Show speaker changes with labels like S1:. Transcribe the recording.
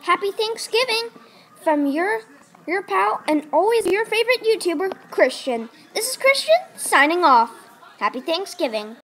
S1: Happy Thanksgiving from your pal and always your favorite YouTuber, Kristian. This is Kristian signing off. Happy Thanksgiving.